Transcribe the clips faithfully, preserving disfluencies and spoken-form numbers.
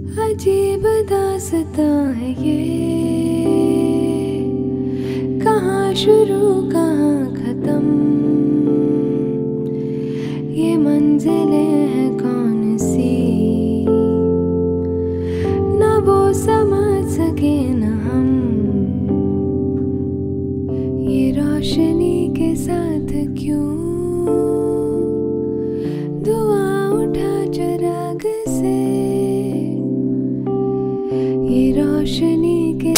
अजीब दास्तां है ये, कहाँ शुरू कहाँ खत्म, ये मंजिलें हैं कौन सी, ना वो समझ सके न हम, ये रोशनी के साथ क्यों धुआं उठा चिराग से, ये रोशनी के।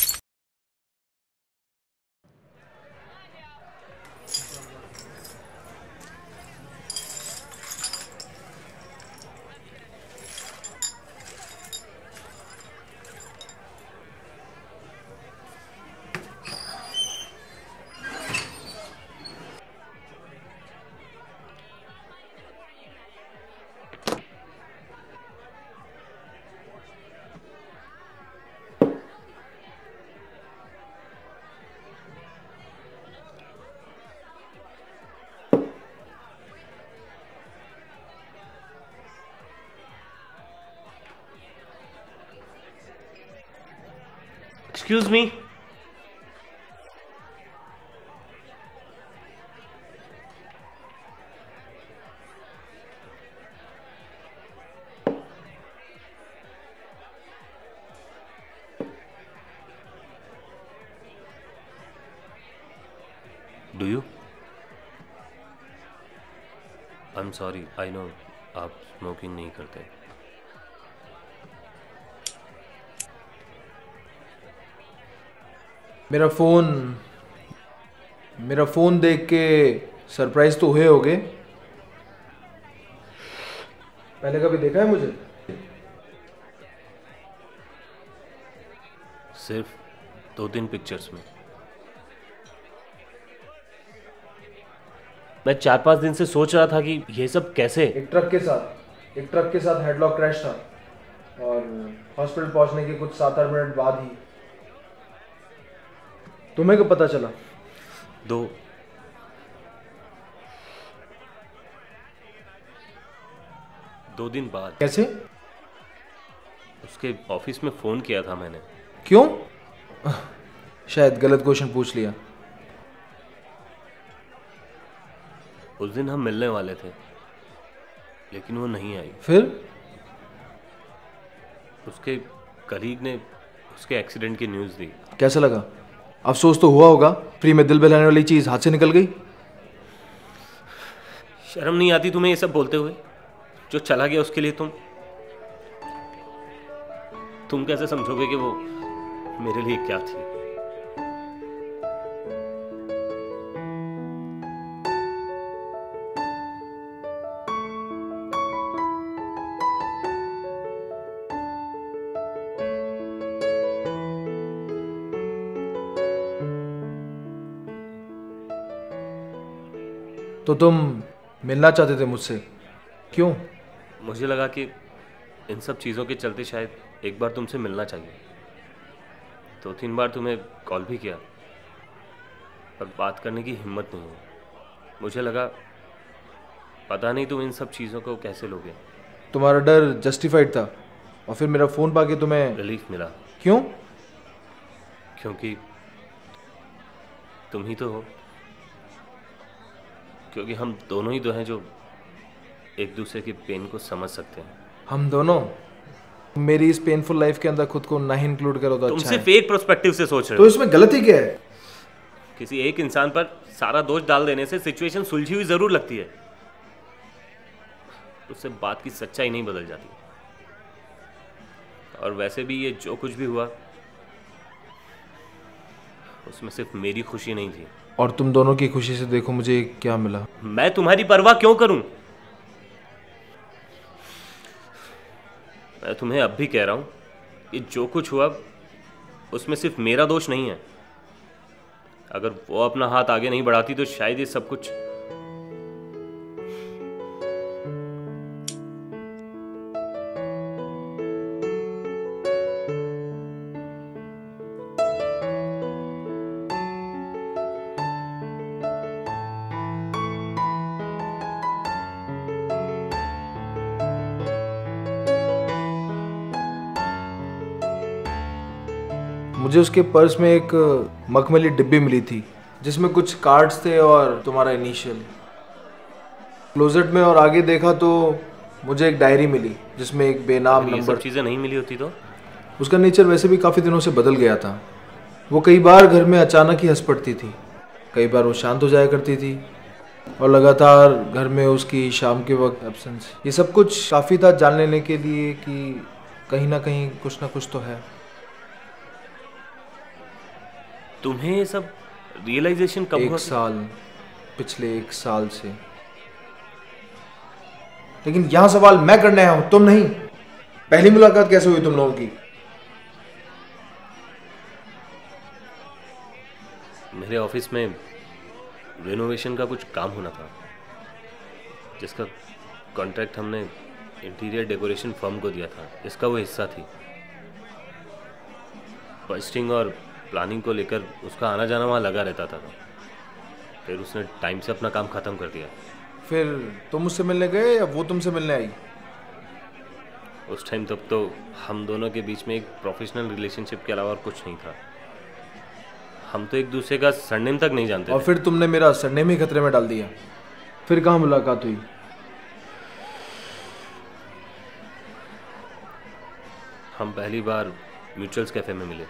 Excuse me. Do you? I'm sorry. I know आप स्मोकिंग नहीं करते. मेरा फ़ोन मेरा फ़ोन देख के सरप्राइज तो हुए होगे. पहले कभी देखा है मुझे? सिर्फ दो तीन पिक्चर्स में. मैं चार पांच दिन से सोच रहा था कि ये सब कैसे. एक ट्रक के साथ एक ट्रक के साथ हेडलॉक क्रैश था और हॉस्पिटल पहुंचने के कुछ सात आठ मिनट बाद ही तुम्हें कब पता चला? दो दो दिन बाद. कैसे? उसके ऑफिस में फोन किया था मैंने. क्यों? शायद गलत क्वेश्चन पूछ लिया. उस दिन हम मिलने वाले थे लेकिन वो नहीं आई. फिर? उसके कलीग ने उसके एक्सीडेंट की न्यूज़ दी. कैसा लगा? अफसोस तो हुआ होगा. फ्री में दिल बहलाने वाली चीज हाथ से निकल गई. शर्म नहीं आती तुम्हें ये सब बोलते हुए? जो चला गया उसके लिए तुम तुम कैसे समझोगे कि वो मेरे लिए क्या थी? तो तुम मिलना चाहते थे मुझसे, क्यों? मुझे लगा कि इन सब चीज़ों के चलते शायद एक बार तुमसे मिलना चाहिए. दो तीन बार तुम्हें कॉल भी किया पर बात करने की हिम्मत नहीं हुई. मुझे लगा पता नहीं तुम इन सब चीज़ों को कैसे लोगे. तुम्हारा डर जस्टिफाइड था और फिर मेरा फ़ोन पाके तुम्हें रिलीफ मिला. क्यों? क्योंकि तुम ही तो हो. क्योंकि हम दोनों ही तो हैं जो एक दूसरे की पेन को समझ सकते हैं. हम दोनों? मेरी इस पेनफुल लाइफ के अंदर खुद को ना ही इंक्लूड करो तो तुम अच्छा सिर्फ है. एक पर्सपेक्टिव से सोच रहे तो हो. इसमें गलती क्या है? किसी एक इंसान पर सारा दोष डाल देने से सिचुएशन सुलझी हुई जरूर लगती है, उससे बात की सच्चाई नहीं बदल जाती. और वैसे भी ये जो कुछ भी हुआ उसमें सिर्फ मेरी खुशी नहीं थी. और तुम दोनों की खुशी से देखो मुझे क्या मिला. मैं तुम्हारी परवाह क्यों करूं? मैं तुम्हें अब भी कह रहा हूं कि जो कुछ हुआ उसमें सिर्फ मेरा दोष नहीं है. अगर वो अपना हाथ आगे नहीं बढ़ाती तो शायद ये सब कुछ मुझे उसके पर्स में एक मखमली डिब्बी मिली थी जिसमें कुछ कार्ड्स थे और तुम्हारा इनिशियल। क्लोजेट में और आगे देखा तो मुझे एक डायरी मिली जिसमें एक बेनाम ये नंबर। सब चीज़ें नहीं मिली होती तो? उसका नेचर वैसे भी काफ़ी दिनों से बदल गया था। वो कई बार घर में अचानक ही हंस पड़ती थी, कई बार वो शांत हो जाया करती थी और लगातार घर में उसकी शाम के वक्त एब्सेंस। ये सब कुछ काफ़ी था जान लेने के लिए कि कहीं ना कहीं कुछ ना कुछ तो है। तुम्हें ये सब रियलाइजेशन कब हुआ? एक साल, पिछले एक साल से। लेकिन यहां सवाल मैं करने आया हूं, तुम नहीं। पहली मुलाकात कैसे हुई तुम लोगों की? मेरे ऑफिस में रेनोवेशन का कुछ काम होना था जिसका कॉन्ट्रैक्ट हमने इंटीरियर डेकोरेशन फर्म को दिया था। इसका वो हिस्सा थी। बजटिंग और प्लानिंग को लेकर उसका आना जाना वहाँ लगा रहता था। फिर उसने टाइम से अपना काम ख़त्म कर दिया। फिर तुम मुझसे मिलने गए या वो तुमसे मिलने आई? उस टाइम तब तो हम दोनों के बीच में एक प्रोफेशनल रिलेशनशिप के अलावा और कुछ नहीं था। हम तो एक दूसरे का सरनेम तक नहीं जानते और थे। फिर तुमने मेरा सरनेम ही खतरे में डाल दिया। फिर कहाँ मुलाकात हुई? हम पहली बार म्यूचुअल्स कैफे में मिले।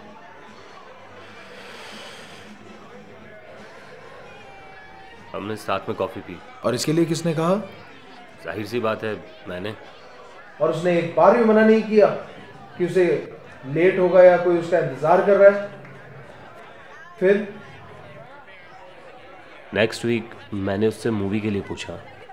हमने साथ में कॉफ़ी पी। और इसके लिए किसने कहा? जाहिर सी बात है, मैंने। और उसने एक बार भी मना नहीं किया कि उसे लेट होगा या कोई उसका इंतजार कर रहा है? फिर नेक्स्ट वीक मैंने उससे मूवी के लिए पूछा।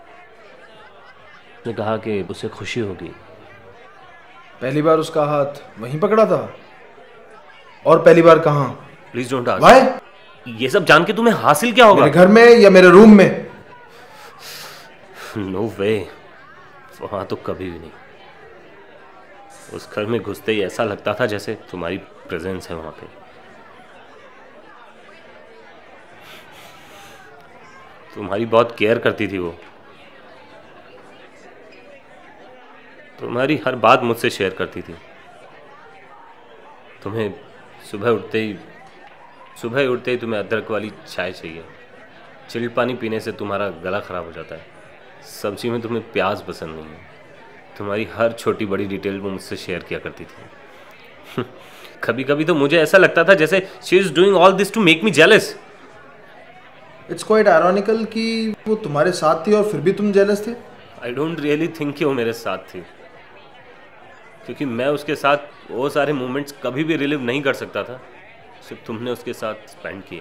उसने कहा कि उसे खुशी होगी। पहली बार उसका हाथ वहीं पकड़ा था? और पहली बार कहाँ? Please don't ask. व्हाई? ये सब जान के तुम्हें हासिल क्या होगा? मेरे घर में या मेरे रूम में? नो वे, वहां तो कभी भी नहीं। उस घर में घुसते ही ऐसा लगता था जैसे तुम्हारी प्रेजेंस है वहां पे। तुम्हारी बहुत केयर करती थी वो। तुम्हारी हर बात मुझसे शेयर करती थी। तुम्हें सुबह उठते ही सुबह उठते ही तुम्हें अदरक वाली चाय चाहिए। चिल्ड पानी पीने से तुम्हारा गला खराब हो जाता है। सब्जी में तुम्हें प्याज पसंद नहीं है। तुम्हारी हर छोटी बड़ी डिटेल वो मुझसे शेयर किया करती थी। कभी कभी तो मुझे ऐसा लगता था जैसे she is doing all this to make me jealous. It's quite ironical कि वो तुम्हारे साथ थी और फिर भी तुम जेलस थे। आई डोंट रियली थिंक कि वो मेरे साथ थी, क्योंकि मैं उसके साथ वो सारे मोमेंट्स कभी भी रिलीव नहीं कर सकता था सिर्फ तुमने उसके साथ स्पेंड किए।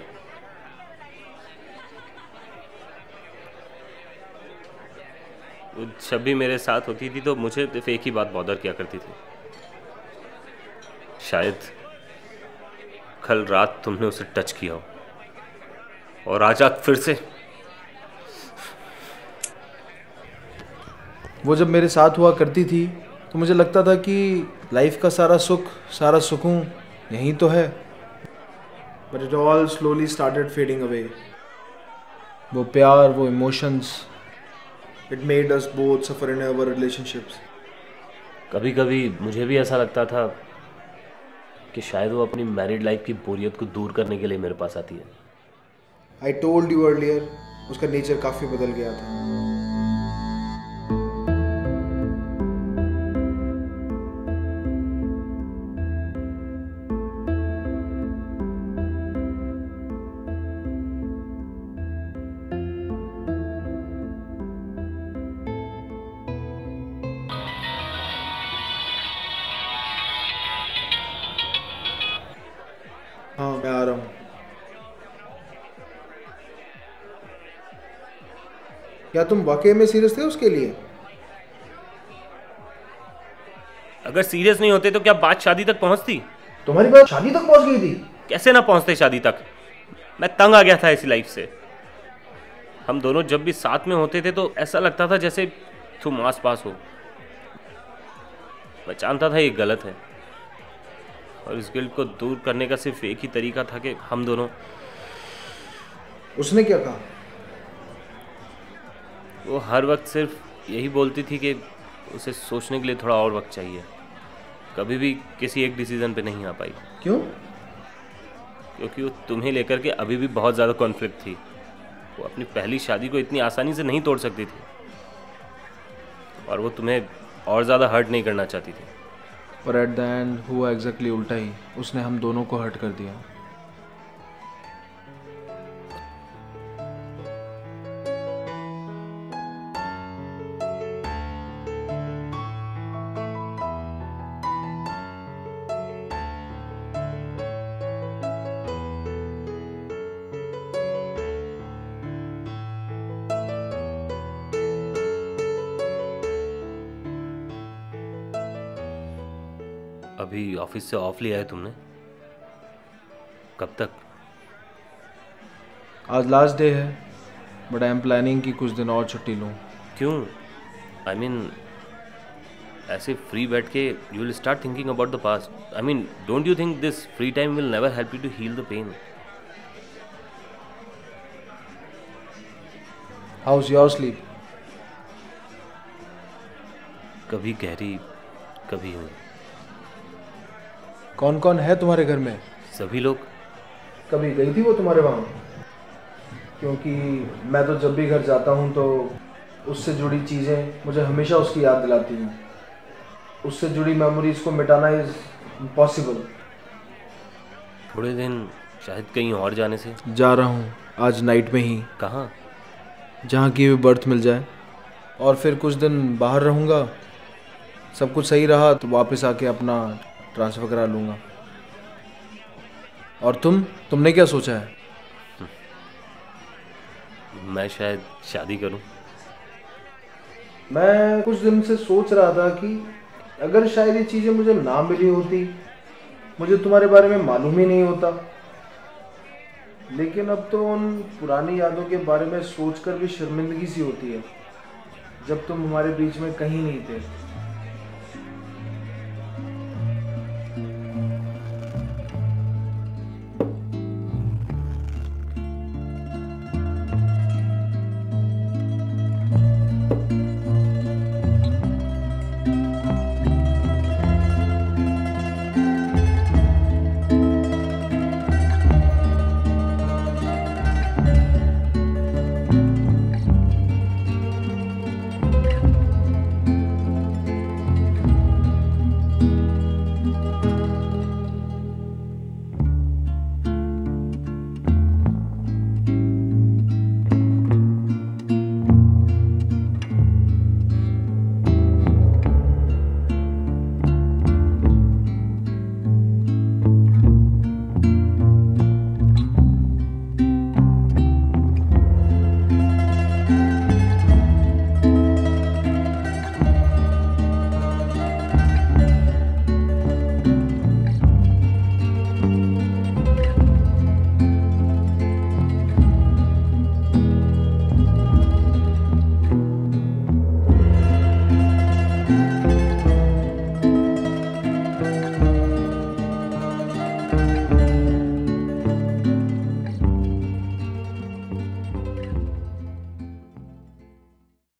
वो जब भी मेरे साथ होती थी तो मुझे सिर्फ एक ही बात बॉदर किया करती थी। शायद कल रात तुमने उसे टच किया हो और आज आज फिर से। वो जब मेरे साथ हुआ करती थी तो मुझे लगता था कि लाइफ का सारा सुख, सारा सुकून यहीं तो है। But it all slowly started fading away. वो प्यार, वो emotions, it made us both suffer in our relationships. कभी कभी मुझे भी ऐसा लगता था कि शायद वो अपनी मैरिड लाइफ की बोरियत को दूर करने के लिए मेरे पास आती है। आई टोल्ड यू अर्लियर, उसका नेचर काफ़ी बदल गया था। हाँ, मैं आ रहा हूँ। क्या तुम वाकई में सीरियस थे उसके लिए? अगर सीरियस नहीं होते तो क्या बात शादी तक पहुंचती? तुम्हारी बात शादी तक पहुंच गई थी? कैसे ना पहुंचते शादी तक। मैं तंग आ गया था इस लाइफ से। हम दोनों जब भी साथ में होते थे तो ऐसा लगता था जैसे तुम आस पास हो। मैं जानता था ये गलत है और इस गिल्ट को दूर करने का सिर्फ एक ही तरीका था कि हम दोनों। उसने क्या कहा? वो हर वक्त सिर्फ यही बोलती थी कि उसे सोचने के लिए थोड़ा और वक्त चाहिए। कभी भी किसी एक डिसीजन पे नहीं आ पाई। क्यों? क्योंकि वो तुम्हें लेकर के अभी भी बहुत ज़्यादा कॉन्फ्लिक्ट थी। वो अपनी पहली शादी को इतनी आसानी से नहीं तोड़ सकती थी, और वो तुम्हें और ज़्यादा हर्ट नहीं करना चाहती थी। पर एट द एंड हुआ एग्जैक्टली उल्टा ही, उसने हम दोनों को हर्ट कर दिया। अभी ऑफिस से ऑफ लिया है तुमने? कब तक? आज लास्ट डे है, बट आई एम प्लानिंग कि कुछ दिन और छुट्टी लूँ। क्यों? आई I मीन mean, ऐसे फ्री बैठ के you will start thinking about the past. I mean don't you think this free time will never help you to heal the pain? How's your sleep? कभी गहरी, कभी यूं। कौन कौन है तुम्हारे घर में? सभी लोग। कभी गई थी वो तुम्हारे वहाँ? क्योंकि मैं तो जब भी घर जाता हूँ तो उससे जुड़ी चीज़ें मुझे हमेशा उसकी याद दिलाती हैं। उससे जुड़ी मेमोरीज को मिटाना इज़ इम्पॉसिबल। थोड़े दिन शायद कहीं और जाने से। जा रहा हूँ आज नाइट में ही। कहाँ? जहाँ की भी बर्थ मिल जाए, और फिर कुछ दिन बाहर रहूँगा। सब कुछ सही रहा तो वापस आके अपना ट्रांसफ़र करा लूँगा। और तुम तुमने क्या सोचा है? मैं शायद शादी करूँ। मैं कुछ दिन से सोच रहा था कि अगर शायद ये चीज़ें मुझे ना मिली होती, मुझे तुम्हारे बारे में मालूम ही नहीं होता। लेकिन अब तो उन पुरानी यादों के बारे में सोचकर भी शर्मिंदगी सी होती है, जब तुम हमारे बीच में कहीं नहीं थे।